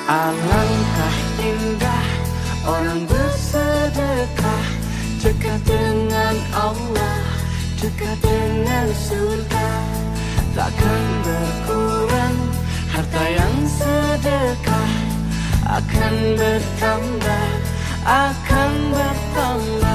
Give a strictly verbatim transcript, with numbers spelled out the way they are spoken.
Alangkah indah orang bersedekah, dekat dengan Allah, dekat dengan surga. Takkan berkurang harta yang sedekah, akan bertambah, akan bertambah.